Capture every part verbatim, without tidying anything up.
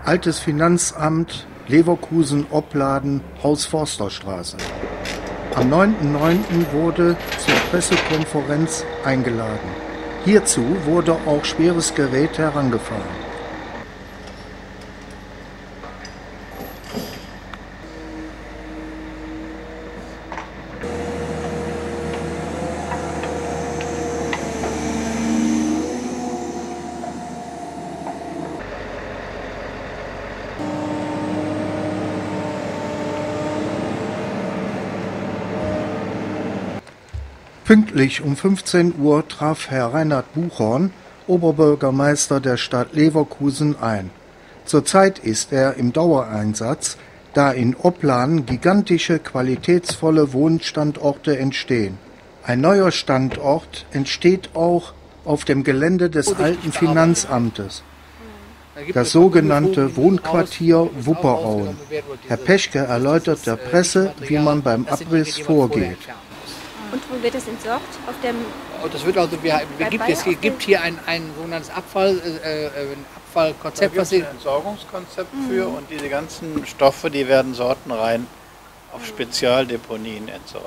Altes Finanzamt, Leverkusen-Opladen, Haus-Forster-Straße. Am neunten neunten wurde zur Pressekonferenz eingeladen. Hierzu wurde auch schweres Gerät herangefahren. Pünktlich um fünfzehn Uhr traf Herr Reinhard Buchhorn, Oberbürgermeister der Stadt Leverkusen, ein. Zurzeit ist er im Dauereinsatz, da in Opladen gigantische, qualitätsvolle Wohnstandorte entstehen. Ein neuer Standort entsteht auch auf dem Gelände des alten Finanzamtes, das sogenannte Wohnquartier Wupperauen. Herr Peschke erläutert der Presse, wie man beim Abriss vorgeht. Und wo wird das entsorgt? Auf dem das wird also, wir, wir gibt, es gibt hier ein, ein sogenanntes Abfall, äh, ein Abfallkonzept. Da gibt es ein Entsorgungskonzept mhm. für, und diese ganzen Stoffe, die werden sortenrein auf Spezialdeponien entsorgt.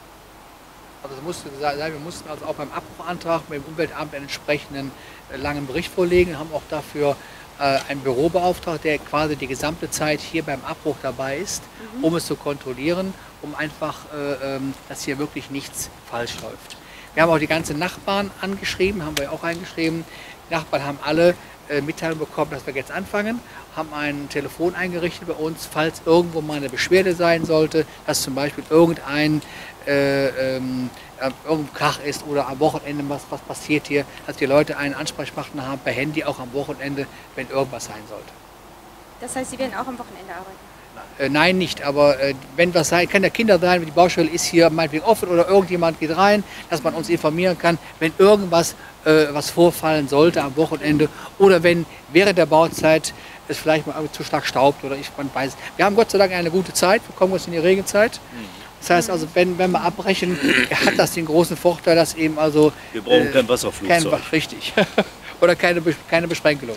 Also es musste sein, wir mussten also auch beim Abbruchantrag mit dem Umweltamt einen entsprechenden äh, langen Bericht vorlegen, haben auch dafür äh, einen Büro beauftragt, der quasi die gesamte Zeit hier beim Abbruch dabei ist, mhm. um es zu kontrollieren, um einfach, äh, ähm, dass hier wirklich nichts falsch läuft. Wir haben auch die ganzen Nachbarn angeschrieben, haben wir auch eingeschrieben. Die Nachbarn haben alle äh, Mitteilung bekommen, dass wir jetzt anfangen, haben ein Telefon eingerichtet bei uns, falls irgendwo mal eine Beschwerde sein sollte, dass zum Beispiel irgendein äh, ähm, irgendein Krach ist oder am Wochenende was, was passiert hier, dass die Leute einen Ansprechpartner haben per Handy, auch am Wochenende, wenn irgendwas sein sollte. Das heißt, Sie werden auch am Wochenende arbeiten? Äh, nein, nicht, aber äh, wenn was sein, kann der Kinder sein, die Baustelle ist hier meinetwegen offen oder irgendjemand geht rein, dass man uns informieren kann, wenn irgendwas äh, was vorfallen sollte am Wochenende oder wenn während der Bauzeit es vielleicht mal zu stark staubt oder ich man weiß. Wir haben Gott sei Dank eine gute Zeit, wir kommen uns in die Regenzeit. Das heißt also, wenn, wenn wir abbrechen, hat das den großen Vorteil, dass eben also... Wir brauchen äh, kein Wasserflugzeug. Kein, richtig. Oder keine, keine Besprenkelung.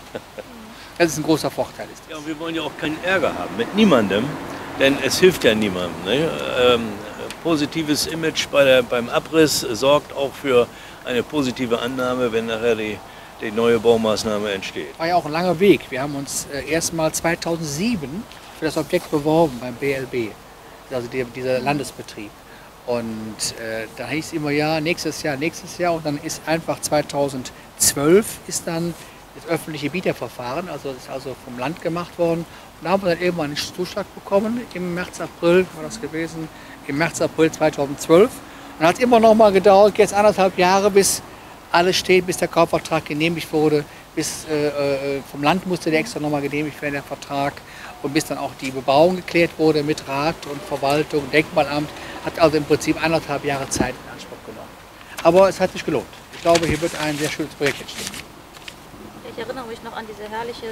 Das ist ein großer Vorteil. Ist das. Ja, und wir wollen ja auch keinen Ärger haben mit niemandem, denn es hilft ja niemandem. Ne? Ähm, positives Image bei der, beim Abriss sorgt auch für eine positive Annahme, wenn nachher die, die neue Baumaßnahme entsteht. War ja auch ein langer Weg. Wir haben uns äh, erstmal zweitausendsieben für das Objekt beworben beim B L B, also die, dieser Landesbetrieb. Und äh, da hieß es immer, ja, nächstes Jahr, nächstes Jahr. Und dann ist einfach zweitausendzwölf ist dann das öffentliche Bieterverfahren, also das ist also vom Land gemacht worden. Und da haben wir dann irgendwann einen Zuschlag bekommen, im März, April war das gewesen, im März, April zweitausendzwölf. Und dann hat es immer noch mal gedauert, jetzt anderthalb Jahre, bis alles steht, bis der Kaufvertrag genehmigt wurde, bis äh, äh, vom Land musste der extra noch mal genehmigt werden, der Vertrag. Und bis dann auch die Bebauung geklärt wurde mit Rat und Verwaltung, Denkmalamt, hat also im Prinzip anderthalb Jahre Zeit in Anspruch genommen. Aber es hat sich gelohnt. Ich glaube, hier wird ein sehr schönes Projekt entstehen. Ich erinnere mich noch an diese herrliche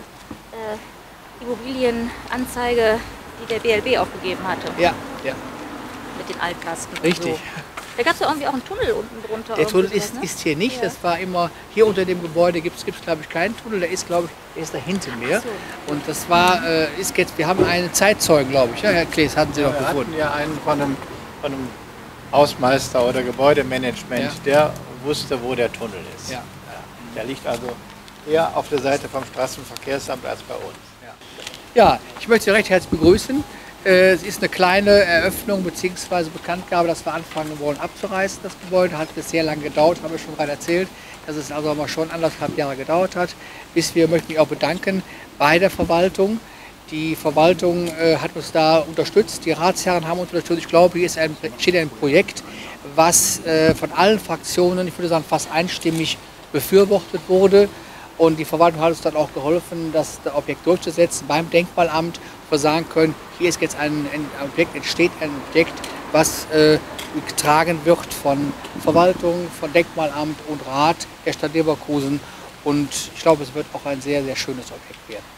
äh, Immobilienanzeige, die der B L B aufgegeben hatte. Ja, ja. Mit den Altkasten. Richtig. So. Da gab es ja irgendwie auch einen Tunnel unten drunter. Der Tunnel ist, ne? ist hier nicht, ja. Das war immer, hier unter dem Gebäude gibt es glaube ich keinen Tunnel, der ist glaube ich, der ist da hinten mehr. So. Und das war, äh, ist jetzt, wir haben einen Zeitzeugen glaube ich, ja Herr Klees, hatten Sie ja, noch wir gefunden. Wir hatten ja einen von einem, von einem Hausmeister oder Gebäudemanagement, ja. Der wusste, wo der Tunnel ist. Ja. Ja. Der liegt also eher auf der Seite vom Straßenverkehrsamt als bei uns. Ja, ja, ich möchte Sie recht herzlich begrüßen. Es ist eine kleine Eröffnung bzw. Bekanntgabe, dass wir anfangen wollen abzureißen, das Gebäude. Hat jetzt sehr lange gedauert, habe ich schon gerade erzählt, dass es also mal schon anderthalb Jahre gedauert hat. Bis wir möchten mich auch bedanken bei der Verwaltung. Die Verwaltung äh, hat uns da unterstützt, die Ratsherren haben uns unterstützt. Ich glaube, hier ist ein, steht ein Projekt, was äh, von allen Fraktionen, ich würde sagen fast einstimmig befürwortet wurde. Und die Verwaltung hat uns dann auch geholfen, das Objekt durchzusetzen beim Denkmalamt, wo wir sagen können, hier ist jetzt ein, ein Objekt, entsteht ein Objekt, was äh, getragen wird von Verwaltung, von Denkmalamt und Rat der Stadt Leverkusen. Und ich glaube, es wird auch ein sehr, sehr schönes Objekt werden.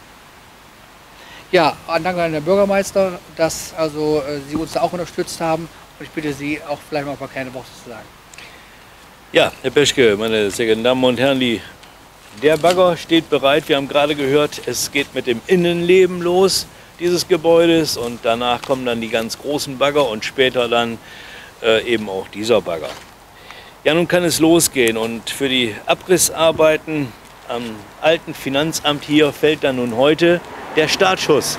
Ja, danke an den Bürgermeister, dass also, äh, Sie uns da auch unterstützt haben. Und ich bitte Sie auch vielleicht mal ein paar kleine Worte zu sagen. Ja, Herr Peschke, meine sehr geehrten Damen und Herren, die der Bagger steht bereit. Wir haben gerade gehört, es geht mit dem Innenleben los dieses Gebäudes und danach kommen dann die ganz großen Bagger und später dann äh, eben auch dieser Bagger. Ja, nun kann es losgehen und für die Abrissarbeiten am alten Finanzamt hier fällt dann nun heute der Startschuss.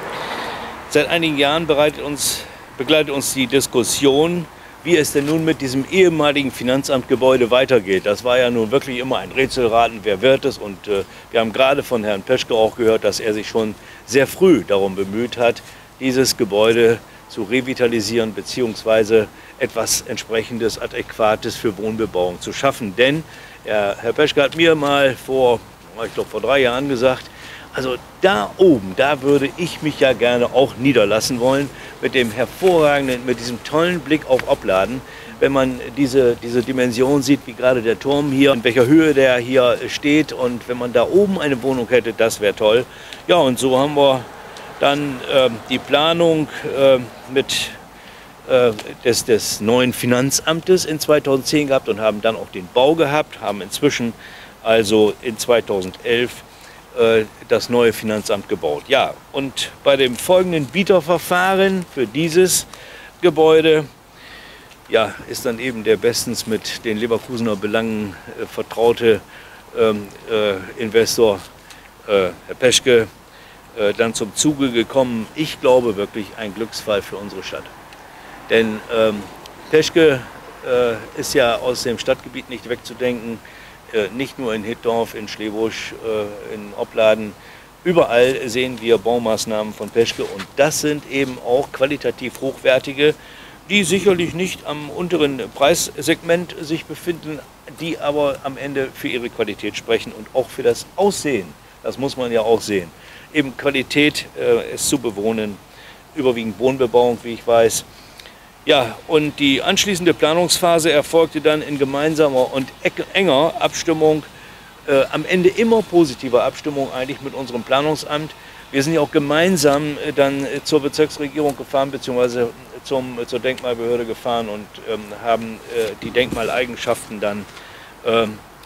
Seit einigen Jahren bereitet uns, begleitet uns die Diskussion, wie es denn nun mit diesem ehemaligen Finanzamtgebäude weitergeht. Das war ja nun wirklich immer ein Rätselraten, wer wird es? Und äh, wir haben gerade von Herrn Peschke auch gehört, dass er sich schon sehr früh darum bemüht hat, dieses Gebäude zu revitalisieren bzw. etwas entsprechendes, Adäquates für Wohnbebauung zu schaffen. Denn ja, Herr Peschke hat mir mal vor, ich glaube vor drei Jahren gesagt, also da oben, da würde ich mich ja gerne auch niederlassen wollen, mit dem hervorragenden, mit diesem tollen Blick auf Opladen. Wenn man diese, diese Dimension sieht, wie gerade der Turm hier, in welcher Höhe der hier steht und wenn man da oben eine Wohnung hätte, das wäre toll. Ja, und so haben wir dann äh, die Planung äh, mit äh, des, des neuen Finanzamtes in zweitausendzehn gehabt und haben dann auch den Bau gehabt, haben inzwischen also in zweitausendelf das neue Finanzamt gebaut. Ja, und bei dem folgenden Bieterverfahren für dieses Gebäude ja, ist dann eben der bestens mit den Leverkusener Belangen äh, vertraute ähm, äh, Investor äh, Herr Peschke äh, dann zum Zuge gekommen. Ich glaube wirklich ein Glücksfall für unsere Stadt. Denn ähm, Peschke äh, ist ja aus dem Stadtgebiet nicht wegzudenken. Nicht nur in Hittorf, in Schlebusch, in Opladen. Überall sehen wir Baumaßnahmen von Peschke und das sind eben auch qualitativ hochwertige, die sicherlich nicht am unteren Preissegment sich befinden, die aber am Ende für ihre Qualität sprechen und auch für das Aussehen. Das muss man ja auch sehen. Eben Qualität äh, ist zu bewohnen, überwiegend Wohnbebauung, wie ich weiß. Ja, und die anschließende Planungsphase erfolgte dann in gemeinsamer und enger Abstimmung, äh, am Ende immer positiver Abstimmung eigentlich mit unserem Planungsamt. Wir sind ja auch gemeinsam äh, dann äh, zur Bezirksregierung gefahren, beziehungsweise zum, äh, zur Denkmalbehörde gefahren und ähm, haben äh, die Denkmaleigenschaften dann, äh,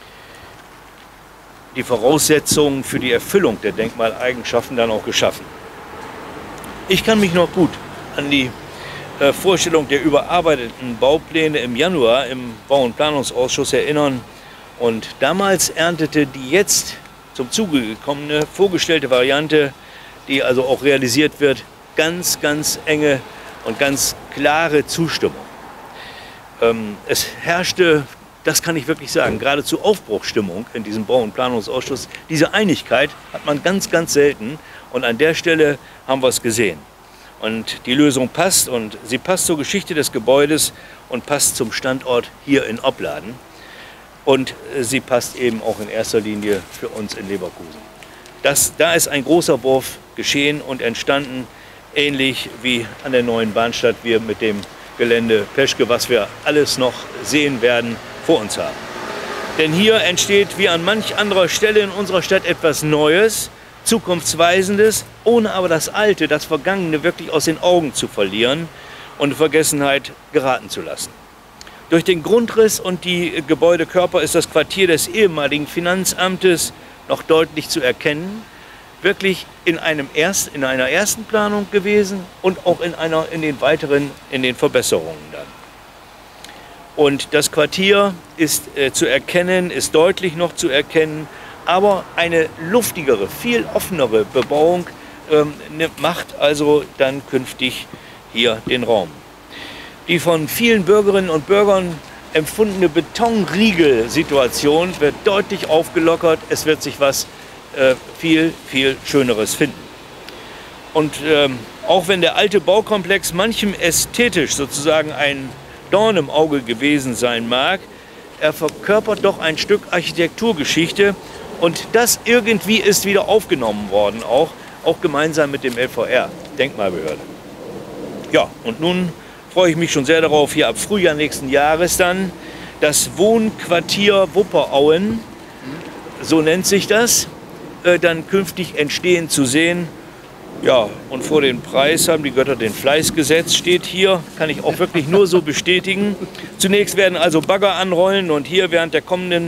die Voraussetzungen für die Erfüllung der Denkmaleigenschaften dann auch geschaffen. Ich kann mich noch gut an die Vorstellung der überarbeiteten Baupläne im Januar im Bau- und Planungsausschuss erinnern. Und damals erntete die jetzt zum Zuge gekommene, vorgestellte Variante, die also auch realisiert wird, ganz, ganz enge und ganz klare Zustimmung. Ähm, es herrschte, das kann ich wirklich sagen, geradezu Aufbruchsstimmung in diesem Bau- und Planungsausschuss. Diese Einigkeit hat man ganz, ganz selten und an der Stelle haben wir es gesehen. Und die Lösung passt und sie passt zur Geschichte des Gebäudes und passt zum Standort hier in Opladen. Und sie passt eben auch in erster Linie für uns in Leverkusen. Das, da ist ein großer Wurf geschehen und entstanden, ähnlich wie an der neuen Bahnstadt wir mit dem Gelände Peschke, was wir alles noch sehen werden, vor uns haben. Denn hier entsteht wie an manch anderer Stelle in unserer Stadt etwas Neues, Zukunftsweisendes, ohne aber das Alte, das Vergangene wirklich aus den Augen zu verlieren und in Vergessenheit geraten zu lassen. Durch den Grundriss und die Gebäudekörper ist das Quartier des ehemaligen Finanzamtes noch deutlich zu erkennen, wirklich in, einem erst, in einer ersten Planung gewesen und auch in, einer, in den weiteren, in den Verbesserungen dann. Und das Quartier ist äh, zu erkennen, ist deutlich noch zu erkennen, aber eine luftigere, viel offenere Bebauung ähm, macht also dann künftig hier den Raum. Die von vielen Bürgerinnen und Bürgern empfundene Betonriegel-Situation wird deutlich aufgelockert. Es wird sich was äh, viel, viel Schöneres finden. Und ähm, auch wenn der alte Baukomplex manchem ästhetisch sozusagen ein Dorn im Auge gewesen sein mag, er verkörpert doch ein Stück Architekturgeschichte und das irgendwie ist wieder aufgenommen worden, auch, auch gemeinsam mit dem L V R, Denkmalbehörde. Ja, und nun freue ich mich schon sehr darauf, hier ab Frühjahr nächsten Jahres dann das Wohnquartier Wupperauen, so nennt sich das, äh, dann künftig entstehen zu sehen. Ja, und vor den Preis haben die Götter den Fleiß gesetzt, steht hier, kann ich auch wirklich nur so bestätigen. Zunächst werden also Bagger anrollen und hier während der kommenden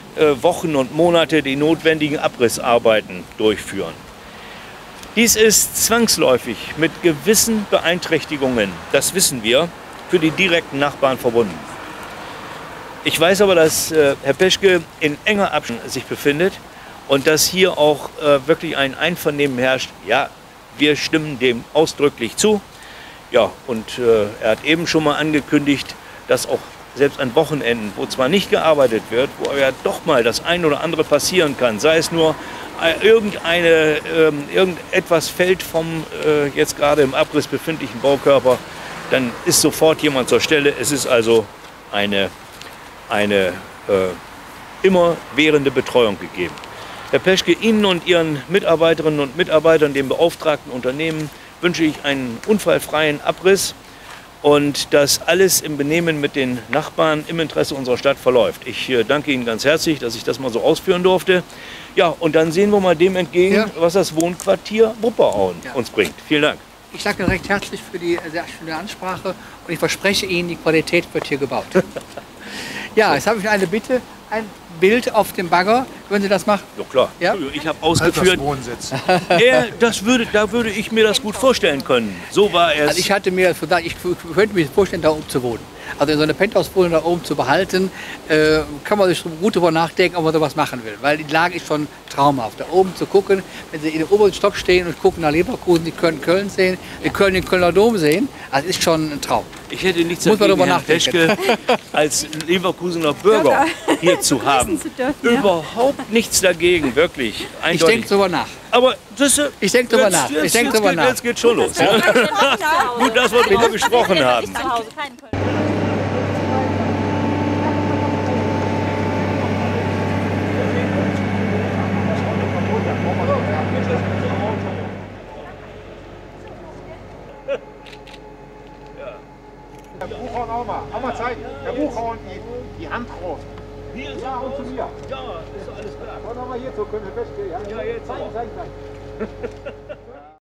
äh, Wochen und Monate die notwendigen Abrissarbeiten durchführen. Dies ist zwangsläufig mit gewissen Beeinträchtigungen, das wissen wir, für die direkten Nachbarn verbunden. Ich weiß aber, dass äh, Herr Peschke in enger Abstimmung sich befindet und dass hier auch äh, wirklich ein Einvernehmen herrscht. Ja, wir stimmen dem ausdrücklich zu. Ja, und äh, er hat eben schon mal angekündigt, dass auch selbst an Wochenenden, wo zwar nicht gearbeitet wird, wo ja doch mal das ein oder andere passieren kann, sei es nur äh, irgendeine, äh, irgendetwas fällt vom äh, jetzt gerade im Abriss befindlichen Baukörper, dann ist sofort jemand zur Stelle. Es ist also eine, eine äh, immerwährende Betreuung gegeben. Herr Peschke, Ihnen und Ihren Mitarbeiterinnen und Mitarbeitern, dem beauftragten Unternehmen, wünsche ich einen unfallfreien Abriss und dass alles im Benehmen mit den Nachbarn im Interesse unserer Stadt verläuft. Ich äh, danke Ihnen ganz herzlich, dass ich das mal so ausführen durfte. Ja, und dann sehen wir mal dem entgegen, ja, was das Wohnquartier Wupperhauen ja. uns bringt. Vielen Dank. Ich danke recht herzlich für die sehr schöne Ansprache und ich verspreche Ihnen, die Qualität wird hier gebaut. Ja, jetzt habe ich eine Bitte, ein Bild auf dem Bagger. Würden Sie das machen? Ja klar, ja? Ich habe ausgeführt, er, das würde, da würde ich mir das gut vorstellen können. So war es. Also ich hatte mir gesagt, ich könnte mir vorstellen, da oben zu wohnen. Also in so einer Penthouse-Wohnung da oben zu behalten, äh, kann man sich gut darüber nachdenken, ob man sowas machen will. Weil die Lage ist schon traumhaft. Da oben zu gucken, wenn Sie in dem oberen Stock stehen und gucken nach Leverkusen, die können Köln sehen, die können den Kölner Dom sehen. Also ist schon ein Traum. Ich hätte nichts dagegen, Herrn Peschke als Leverkusener Bürger hier zu haben. Zu dürfen, ja. Überhaupt nichts dagegen, wirklich. Eindeutig. Ich denke darüber nach. Aber das, äh, ich denke darüber nach. Jetzt, ich denke jetzt, darüber geht, nach. Jetzt geht schon los. Ja? Gut, dass wir darüber gesprochen haben. Herr Buchhorn auch mal. Auch mal zeigen. Herr Buchhorn, die, die Hand raus. Hier ist ja, und zu mir. Ja, ist alles klar. Wollen wir mal hier so können wir feststellen. Ja, ja, jetzt. Zeigen, zeigen, zeigen.